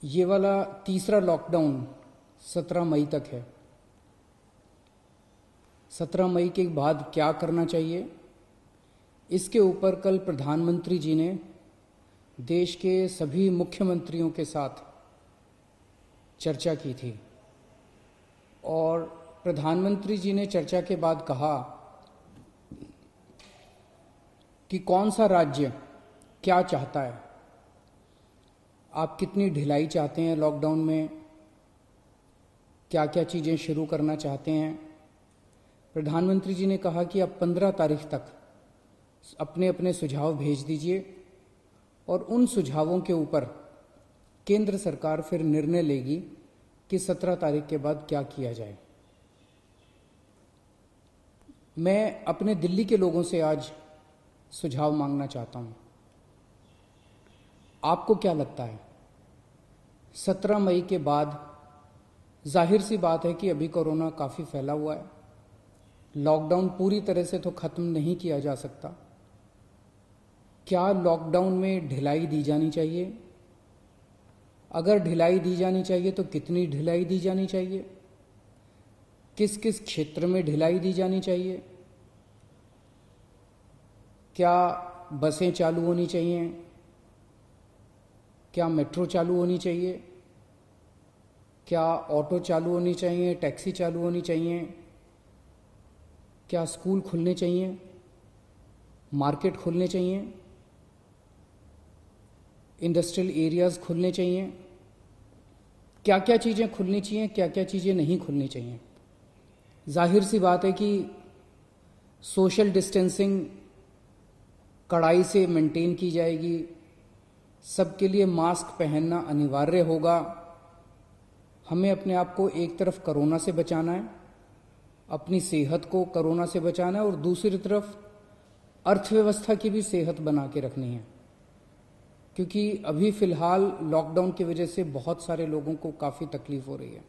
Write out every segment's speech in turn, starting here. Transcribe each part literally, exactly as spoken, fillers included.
ये वाला तीसरा लॉकडाउन सत्रह मई तक है। सत्रह मई के बाद क्या करना चाहिए, इसके ऊपर कल प्रधानमंत्री जी ने देश के सभी मुख्यमंत्रियों के साथ चर्चा की थी और प्रधानमंत्री जी ने चर्चा के बाद कहा कि कौन सा राज्य क्या चाहता है, आप कितनी ढिलाई चाहते हैं लॉकडाउन में, क्या क्या चीज़ें शुरू करना चाहते हैं। प्रधानमंत्री जी ने कहा कि आप पंद्रह तारीख तक अपने अपने सुझाव भेज दीजिए और उन सुझावों के ऊपर केंद्र सरकार फिर निर्णय लेगी कि सत्रह तारीख के बाद क्या किया जाए। मैं अपने दिल्ली के लोगों से आज सुझाव मांगना चाहता हूं। आपको क्या लगता है, सत्रह मई के बाद जाहिर सी बात है कि अभी कोरोना काफ़ी फैला हुआ है, लॉकडाउन पूरी तरह से तो ख़त्म नहीं किया जा सकता। क्या लॉकडाउन में ढिलाई दी जानी चाहिए? अगर ढिलाई दी जानी चाहिए तो कितनी ढिलाई दी जानी चाहिए? किस किस क्षेत्र में ढिलाई दी जानी चाहिए? क्या बसें चालू होनी चाहिए? क्या मेट्रो चालू होनी चाहिए? क्या ऑटो चालू होनी चाहिए? टैक्सी चालू होनी चाहिए? क्या स्कूल खुलने चाहिए? मार्केट खुलने चाहिए? इंडस्ट्रियल एरियाज खुलने चाहिए? क्या क्या चीज़ें खुलनी चाहिए, क्या क्या चीज़ें नहीं खुलनी चाहिए? जाहिर सी बात है कि सोशल डिस्टेंसिंग कड़ाई से मेंटेन की जाएगी, सबके लिए मास्क पहनना अनिवार्य होगा। हमें अपने आप को एक तरफ कोरोना से बचाना है, अपनी सेहत को कोरोना से बचाना है और दूसरी तरफ अर्थव्यवस्था की भी सेहत बना के रखनी है, क्योंकि अभी फ़िलहाल लॉकडाउन की वजह से बहुत सारे लोगों को काफ़ी तकलीफ हो रही है।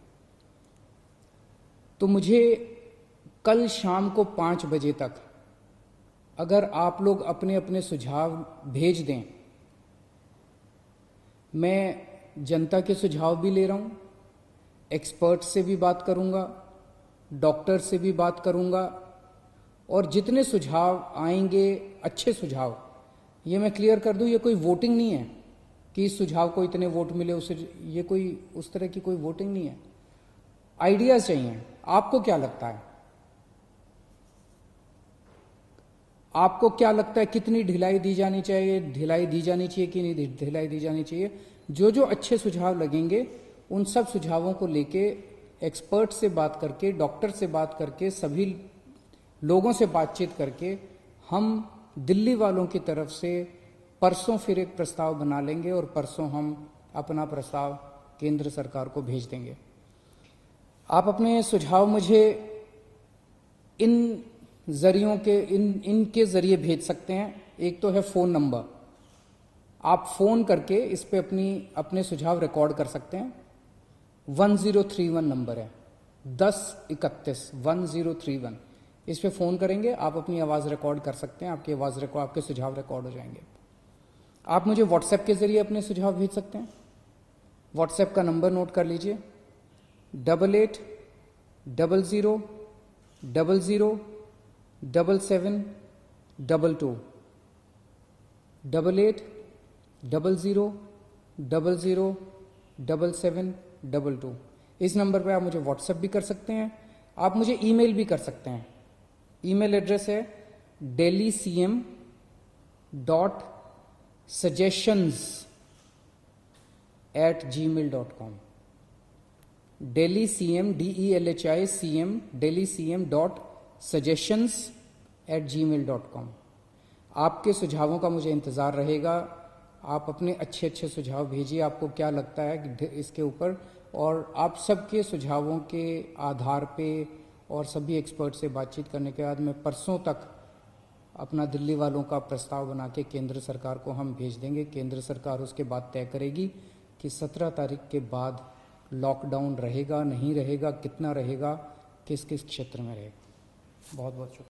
तो मुझे कल शाम को पाँच बजे तक अगर आप लोग अपने अपने सुझाव भेज दें, मैं जनता के सुझाव भी ले रहा हूँ, एक्सपर्ट से भी बात करूँगा, डॉक्टर से भी बात करूँगा और जितने सुझाव आएंगे अच्छे सुझाव, ये मैं क्लियर कर दूं, ये कोई वोटिंग नहीं है कि इस सुझाव को इतने वोट मिले उसे, ये कोई उस तरह की कोई वोटिंग नहीं है। आइडियाज चाहिए। आपको क्या लगता है, आपको क्या लगता है कितनी ढिलाई दी जानी चाहिए, ढिलाई दी जानी चाहिए कि नहीं ढिलाई दी जानी चाहिए? जो जो अच्छे सुझाव लगेंगे उन सब सुझावों को लेके एक्सपर्ट से बात करके, डॉक्टर से बात करके, सभी लोगों से बातचीत करके हम दिल्ली वालों की तरफ से परसों फिर एक प्रस्ताव बना लेंगे और परसों हम अपना प्रस्ताव केंद्र सरकार को भेज देंगे। आप अपने सुझाव मुझे इन जरियों के इन इनके जरिए भेज सकते हैं। एक तो है फ़ोन नंबर, आप फ़ोन करके इस पे अपनी अपने सुझाव रिकॉर्ड कर सकते हैं। One zero three one number है, दस इकतीस वन ज़ीरो थ्री वन। इस पे फ़ोन करेंगे, आप अपनी आवाज़ रिकॉर्ड कर सकते हैं, आपकी आवाज़ रिकॉर्ड, आपके सुझाव रिकॉर्ड हो जाएंगे। आप मुझे व्हाट्सएप के ज़रिए अपने सुझाव भेज सकते हैं। व्हाट्सएप का नंबर नोट कर लीजिए, double eight double zero double zero double seven double two, double eight double zero double zero double seven double two. इस नंबर पे आप मुझे व्हाट्सएप भी कर सकते हैं, आप मुझे ईमेल भी कर सकते हैं। ईमेल एड्रेस है daily C M dot suggestions at Gmail dot com. Daily C M D E L H I C M daily C M dot suggestions at Gmail dot com. आपके सुझावों का मुझे इंतज़ार रहेगा। आप अपने अच्छे अच्छे सुझाव भेजिए, आपको क्या लगता है कि इसके ऊपर, और आप सबके सुझावों के आधार पे और सभी एक्सपर्ट से बातचीत करने के बाद मैं परसों तक अपना दिल्ली वालों का प्रस्ताव बना के केंद्र सरकार को हम भेज देंगे। केंद्र सरकार उसके बाद तय करेगी कि सत्रह तारीख के बाद लॉकडाउन रहेगा नहीं रहेगा, कितना रहेगा, किस किस क्षेत्र में रहेगा। बहुत बहुत शुक्रिया।